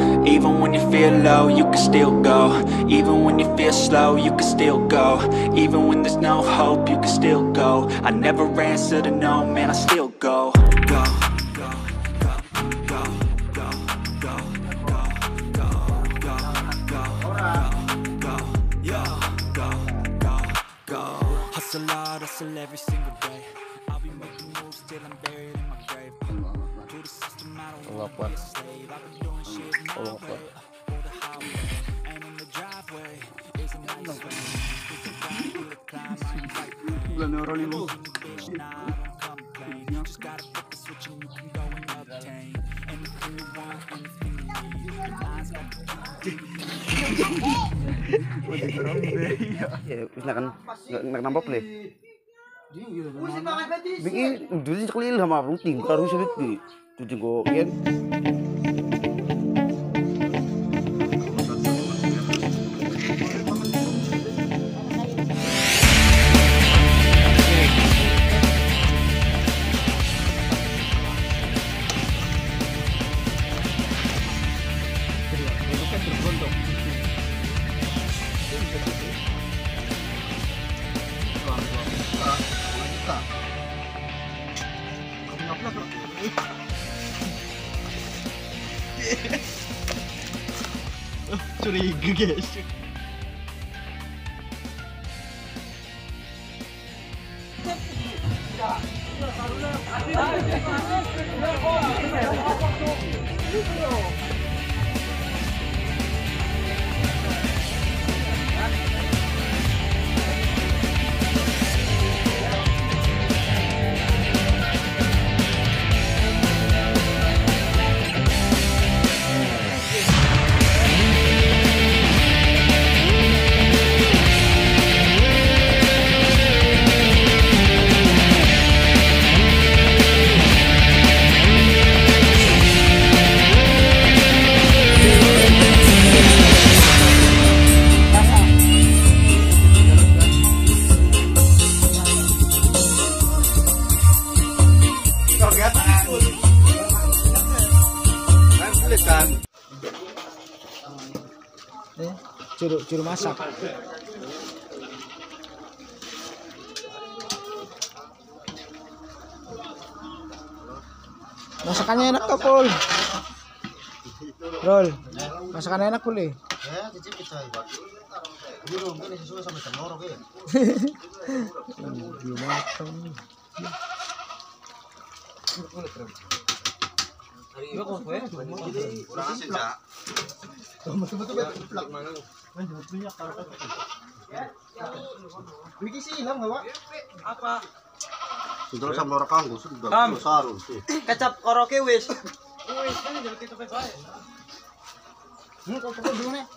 Even when you feel low, you can still go. Even when you feel slow, you can still go. Even when there's no hope, you can still go. I never answer to no, man, I still go. Go, go, go, go, go, go, go, go, go, go, go, go, go, go, go. Hustle hard, hustle every single day. I'll be making moves till I'm buried in my grave. To the system, I don't want to be a slave. I've been doing shit my way, or the highway. And in the driveway is a nice way. It's a ride, feel it climb like right lane. Nah, I don't complain. Just gotta flip the switch and you can go and obtain anything you want, anything you need. The lines got Ya, wis nak nampak le. Bigi dulu sekali sama rutin harus sedikit. Tu jenggo kan. Curiga guys. Juru masak. Masakannya enak kok, Pul. Rol. Masakannya enak, Pul. Ya, cicip kita. Ini mungkin sesuai sama telur ya. Dimakan. Iya kok, kurang asin, Cak. Betul-betul plak mana lu? Banyak kalau Wiki sih hilang enggak, Pak? Apa? Sudah sama rekam gua sudah sarung sih. Kecap koroke wis. Wis kan jadi kita bae. Kok dulu nih.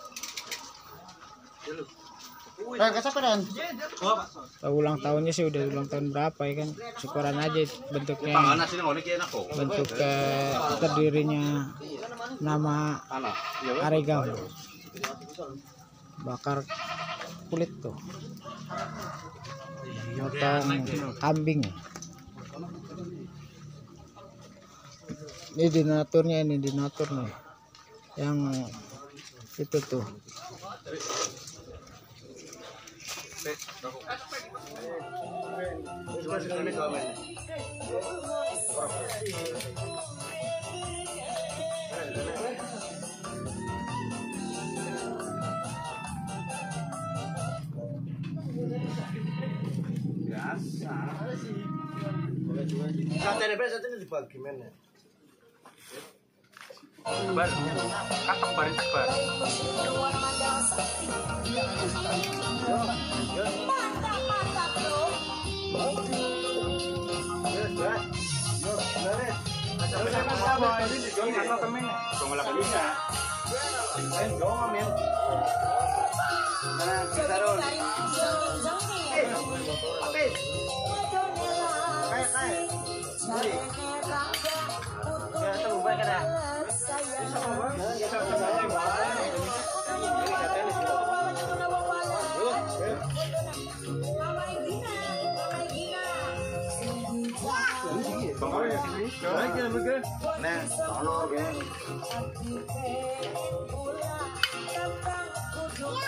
Kecap kan? Ulang tahunnya sih udah ulang tahun berapa ya kan? Syukuran aja bentuknya. Bentuk terdirinya nama Aregam. Bakar kulit tuh. Motong kambing. Ini dinaturnya, ini dinatur nih. Yang itu tuh. Santai satu ini dibagi mana? Kebar, kakak barin kebar. Nah,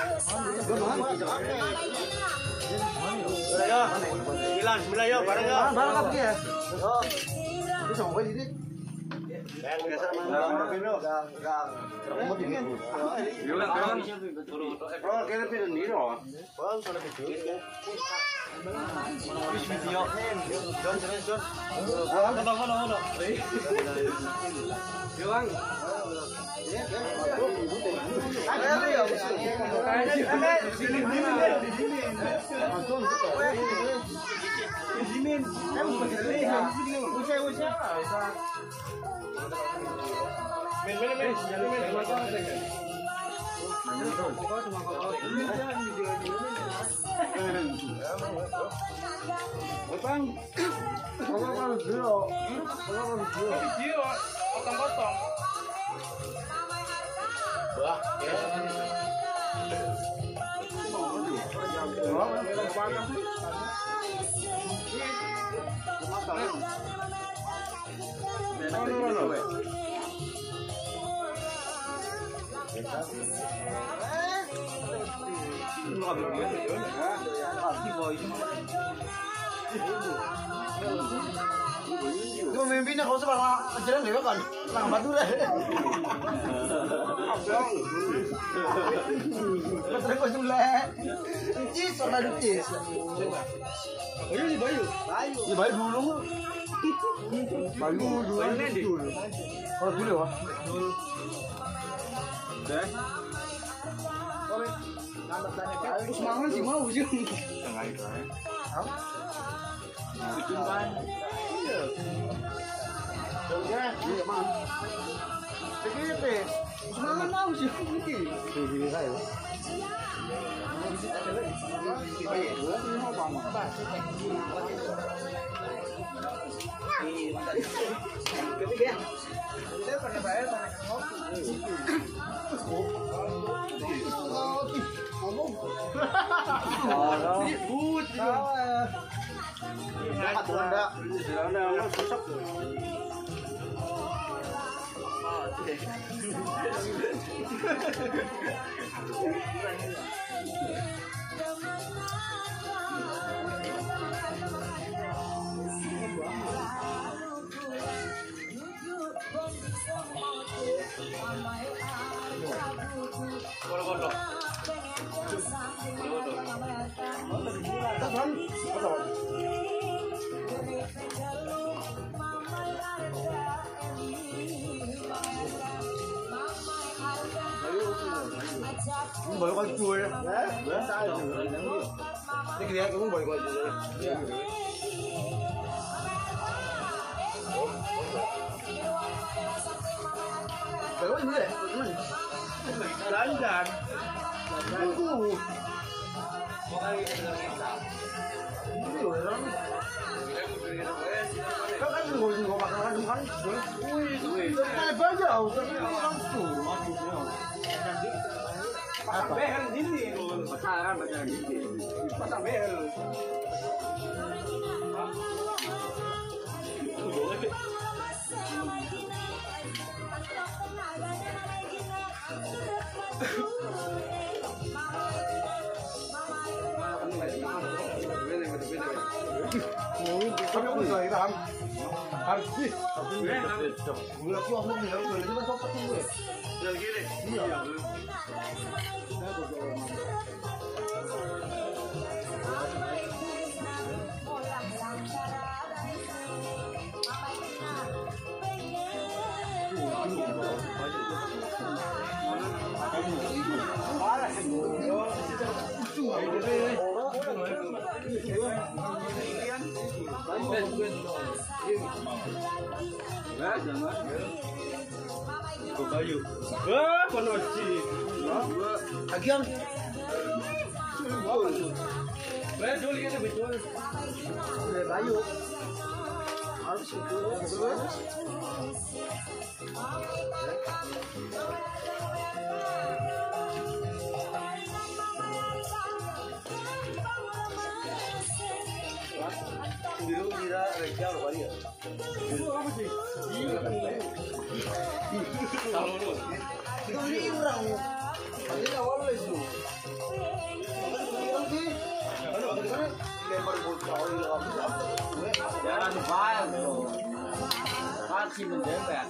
Sembilan yo, bareng yo. Barang apa ya? Oh. Itu sama gue sini. Biasa mana pino? Gang. Mau di gitu. Bro, kira pino ni ro. Bang, sana pino. Wis video. Jon, Jon. Kono. Yo, Bang. Gue mimpinya kau sebarang jalan lewat kan, lang batu deh. Betul kau sebelah. Cis, sama cis. Bayu. Ya bayu dulu. Bayu dulu. Oh dulu ya. Deh. Terus mangan sih mau sih. Iya, man. Begitu. Semangat mau sih begini. Begini saya. Baru kali cuy ya. Biasa aja. Ini kira kamu baru kali cuy. Iya. Baru ini deh. Dandan. Tunggu. Kau kan mau makan kan? Wih. Kan banyak. Langsung. Pasang behel gini, pacaran gini, pasang behel. Bayu. Wah, konoci. Agian. Betul kan betul. Bayu. Harus betul. Dulu kira reja apa dia? Dulu apa sih? Tahu dulu. Itu orang. Tadi awal les lu. Bilang sih. Aduh, kan lempar bocah oleh kamu. Jangan file tuh. Kasih menjemput.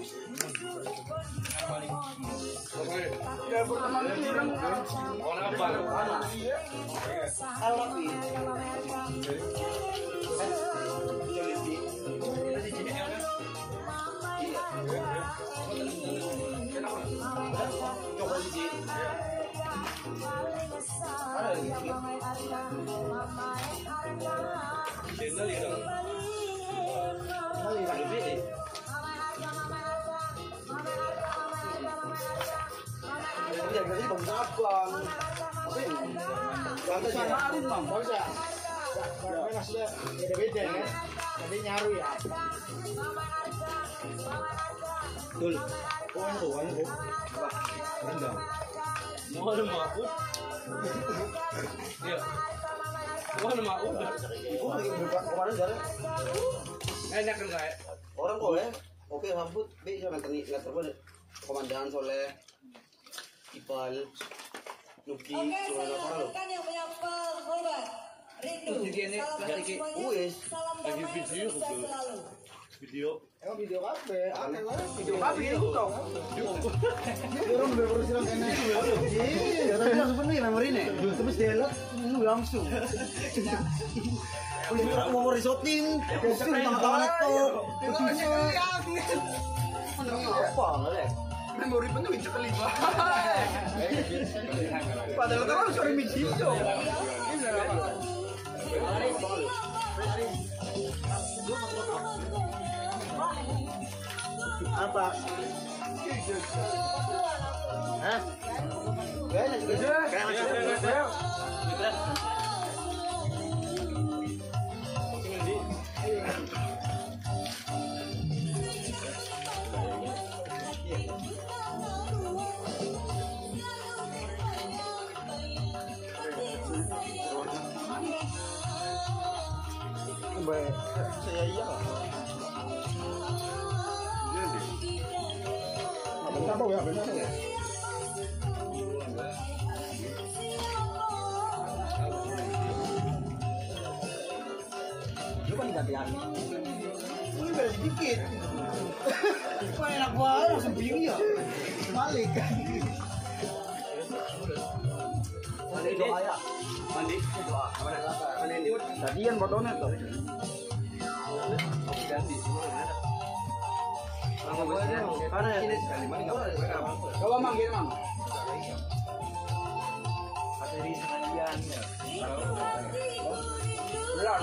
Ya pertama kali orang apa? Alapi. Coba di. Ya jadi bang abang. Tapi sanarin bang, bisa. Karena sudah beda-beda ya. Jadi nyaru ya. Betul. Anu. Apa? Rendang. Mau ada aku? Iya. Mau ada aku? Ibu lagi buka kemarin jalan. Enak kan kayak? Orang boleh. Oke, sambut. Bisa nganter komandan Soleh. Ipal. Nuki. Oke, saya harapkan yang punya pengorban. Rindu. Salam Iki. Wes. Salam damai, sukses selalu. Video. Emang video kafe, aneh lah. Video kafe itu dong. Dia orang udah berusaha kena. Iya, tapi langsung penuh memori nih. Terus dia lihat langsung. Polisi orang mau risotin, langsung tangan laptop. Apa nggak? Memori penuh itu kelima. Padahal kan harus ada misi itu. Apa? Hah? Kayaknya juga. Baik, saya iya. Apa ya benar ya? Lu kan gantian. Ini beda sedikit. Kok enak banget langsung bingung ya? Balik. Mandi doa ya. Mandi doa. Mandi. Tadian botolnya tuh. Ganti semua ada. Coba manggil mang. Materi sekalian ya. Benar.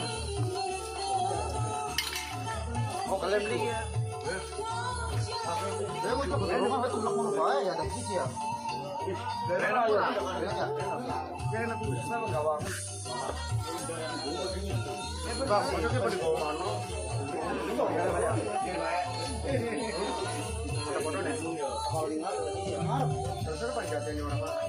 Mau kalian beli ya? Saya mau coba rumah itu nak mau baik ya, tapi sih ya. Enak ya. Enak bisa gawang. Bang, masuknya pada bawah mana? Kalau tinggal ya ngarep. Terus pada jatuhnya orang apa?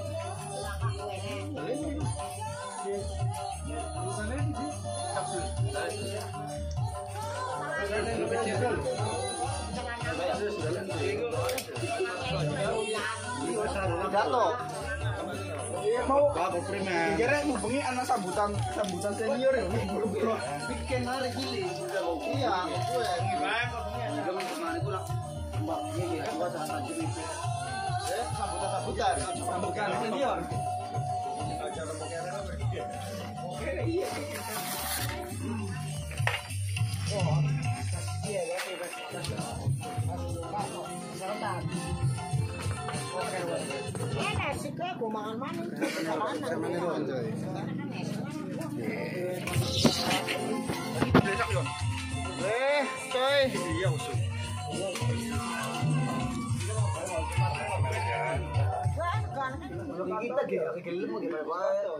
Mau kira mau bengi anak sambutan senior ya bikin hari gili iya gue jangan kemana gue lah mbak ini gue sama jadi sambutan senior oke iya oh iya Enak sih kok aku makan mana? coy. Iya usul. Kita dia kelem mau gimana bayar?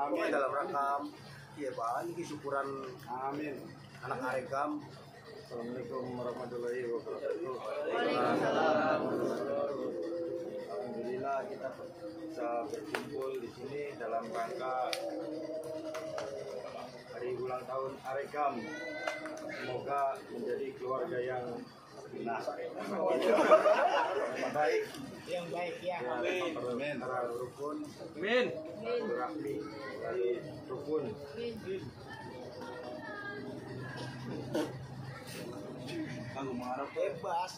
Amin dalam rangka iya Pak, ini syukuran amin anak Aregam. Assalamualaikum warahmatullahi wabarakatuh. Alhamdulillah kita bisa berkumpul di sini dalam rangka hari ulang tahun Aregam. Semoga menjadi keluarga yang baik, yang baik ya. Amin. Antara rukun, Amin. rahmi dari rukun. Kamu mengharap Bebas.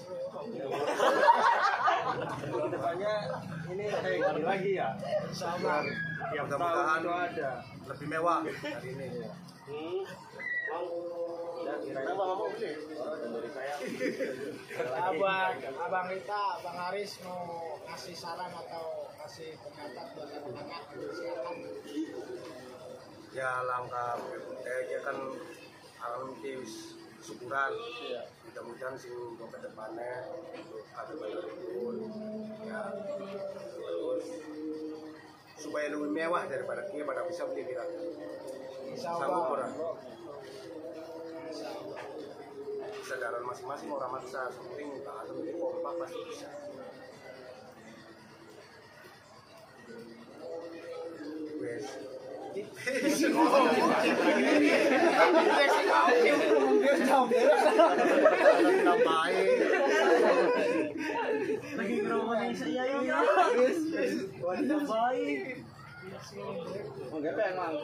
kedepannya ini kayak gini lagi ya. Sama. Tiap tahun itu ada lebih mewah hari ini. Abang kita, Bang Haris mau kasih saran atau kasih pendapat buat anak-anak silakan. Ya langkah dia kan alhamdulillah syukuran. Mudah-mudahan sing ke depannya ada banyak rukun ya terus supaya lebih mewah daripada dia pada bisa beli kira. Sanggup orang. Kesadaran masing-masing orang maksa penting tak ada lebih kompak pasti bisa. Wes. Lagi ngomongin saya ya. Baik. Enggak emang.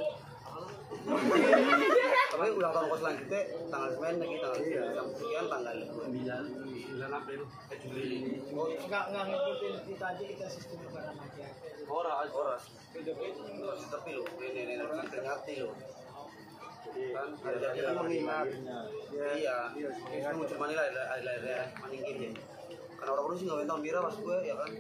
Tapi ulang tahun kos selanjutnya tanggal 9 lagi tanggal sekian tanggal 9 April Juli ini. Enggak ngikutin kita aja, kita sistem lebaran aja. Ora. Tapi lo ini ternyata lo. Kan ada mengingat. Iya. Itu cuma nilai maningin ya. Karena orang sih nggak tahun bira pas gue ya kan.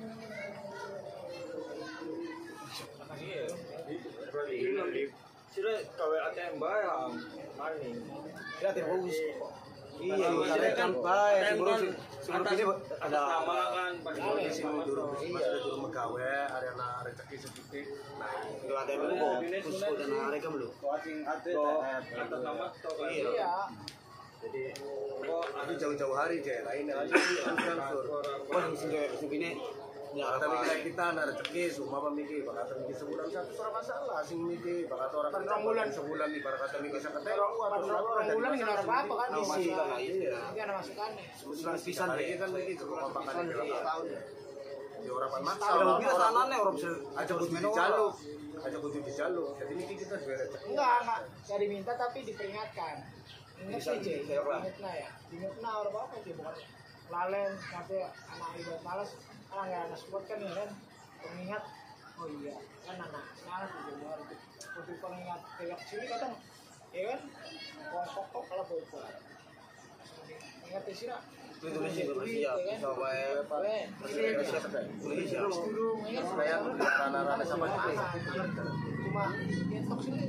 Sudah kawe ATM bayar, maning. Ya bagus. Iya, kan baik. Sebelum ini ada nama kan di sini dulu masih ada dulu megawe, ada rezeki sedikit. Nah, itu ada dulu khusus dan mereka belum. atas nama Iya. Jadi, itu jauh-jauh hari aja lain aja transfer. Wah, di sini ya, kata kita ada rezeki, semua memiliki. Bakal memiliki sebulan satu surah masalah. Sing memiliki, bakal orang kita bulan sebulan di bakal kata memiliki seketek. Orang bulan nggak ada apa-apa kan isi. Iya. Nanti ada masukannya. Sebulan pisan deh kan lagi kekompakan di berapa tahun. Di orang maksa. Kalau Orang sanane orang bisa aja butuh dijaluk. Aja butuh dijaluk. Jadi ini kita juga rezeki. Enggak diminta tapi diperingatkan. Ingat aja, ingatlah ya. Ingatlah orang apa sih, bukan lalen nanti anak ibu malas. Orang nggak ada support kan ya kan, pengingat. Oh iya, kan anak malas di luar itu. Untuk pengingat kayak sini kadang, ya kan, kok kalau boleh. Ingat ya sih lah. Tulis siap sampai Supaya rana-rana sama cuma nyetok sini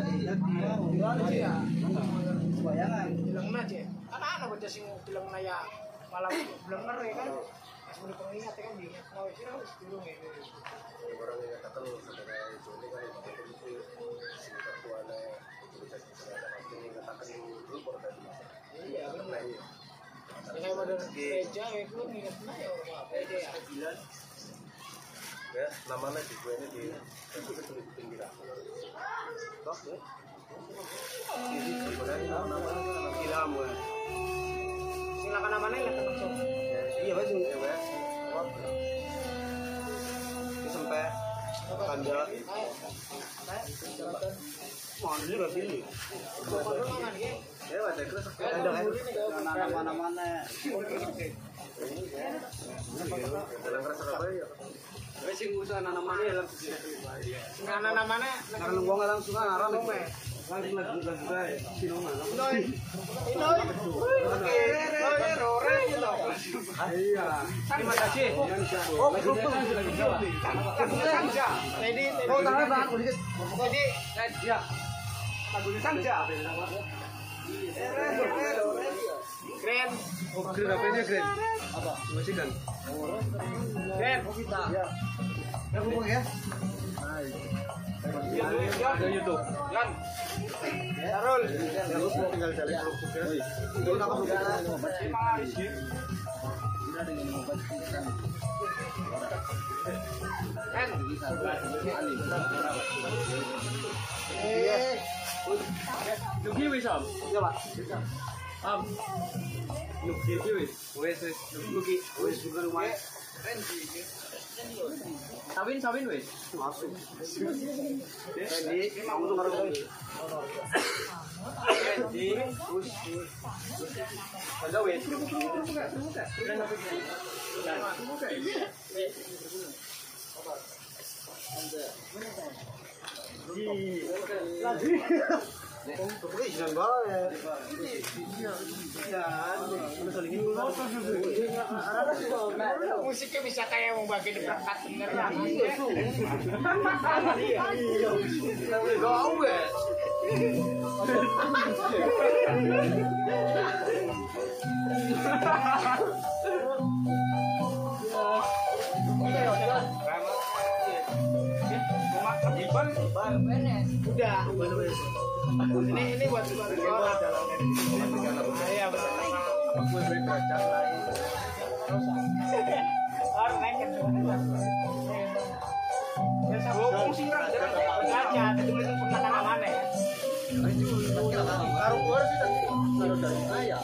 bayangan bilang aja anak-anak baca sing bilang naya malah bilang ngeri kan pas mau pengingat kan diingat mau sih harus turun ya orang yang katakan saudara Joni kan itu singkat tuane tulisan katakan dulu baru tadi iya benar saya pada gereja ya itu ingat naya apa ya ya namanya di gue ini di itu tulis di pinggiran toh ya ini sebenarnya nama Ilham gue silakan namanya ya langsung iya mas ya mas ini sampai panjang mau ini gak sini ya ada kelas ada kan mana-mana dalam kelas apa ya sing usaha nanamane ya namanya karena gua nggak langsung ngarang langsung lagi bae sinoma iya terima kasih oh grup tuh jadi oh tangan bang jadi ya lagu Sangja keren Oh, green apa ini green? Apa? Masih kan? Green. Ya. Ya ngomong ya. Ada YouTube. Lan. Darul. Tinggal cari Itu nama Nugi wis am. Ya, Pak. Am. Nugi wis. Wis. Nugi, wis bukan rumah. Sawin wis. Masuk. Jadi, kamu tuh baru Jadi, ada wis. Jangan banget. musiknya bisa kayak mau bagi di perangkat bener lah. Gawe. Udah. Ini buat orang. Iya betul. Orang naik ya sabuk fungsi orang aja itu penanganan mana ya? Baru keluar sih tadi. Baru dari saya.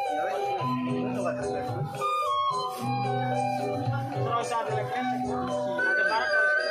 Terus ada lagi ada barat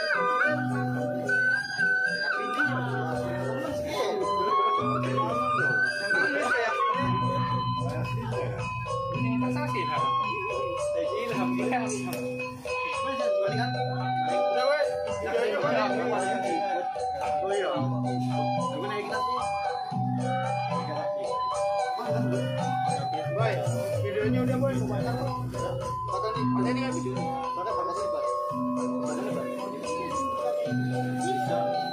videonya udah boy, mana nih videonya? Mana